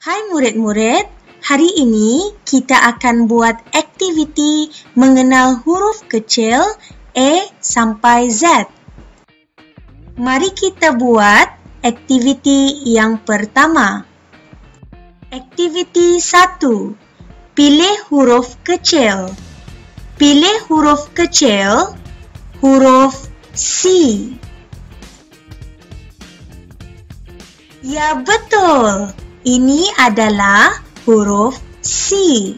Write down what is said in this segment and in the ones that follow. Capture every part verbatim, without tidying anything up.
Hai murid-murid, hari ini kita akan buat aktiviti mengenal huruf kecil A sampai Z. Mari kita buat aktiviti yang pertama. Aktiviti satu. Pilih huruf kecil. Pilih huruf kecil, huruf C. Ya betul. Ini adalah huruf C.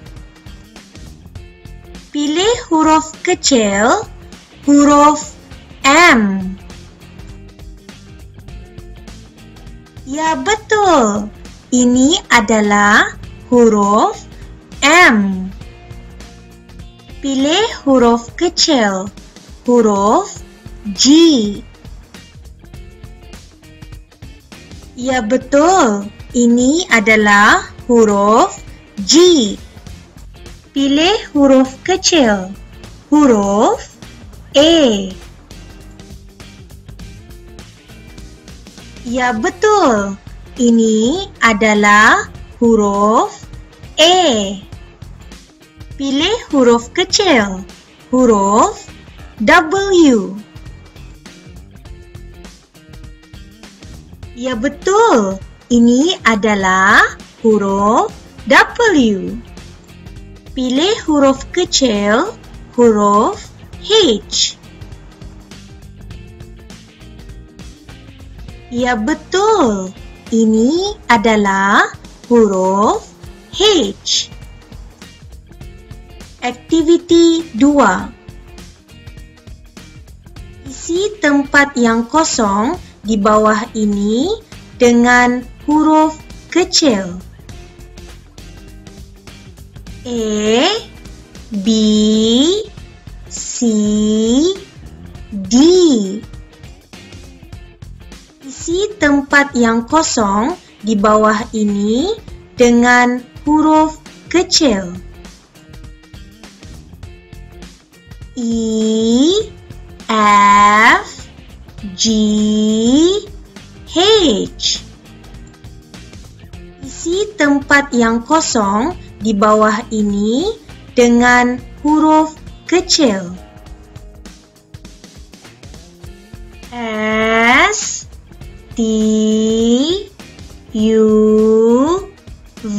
Pilih huruf kecil, huruf M. Ya betul, ini adalah huruf M. Pilih huruf kecil, huruf G. Ya betul. Ini adalah huruf G. Pilih huruf kecil, huruf A. Ya betul, ini adalah huruf A. Pilih huruf kecil, huruf W. Ya betul. Ini adalah huruf W. Pilih huruf kecil, huruf H. Ya betul, ini adalah huruf H. Aktiviti dua. Isi tempat yang kosong di bawah ini dengan huruf kecil. A, B, C, D. Isi tempat yang kosong di bawah ini dengan huruf kecil. E, F, G, H. Isi tempat yang kosong di bawah ini dengan huruf kecil. S, T, U, V.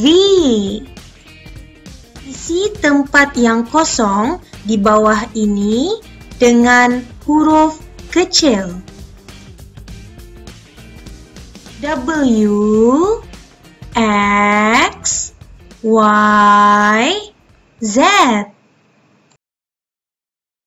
Isi tempat yang kosong di bawah ini dengan huruf kecil. W, X, Y, Z.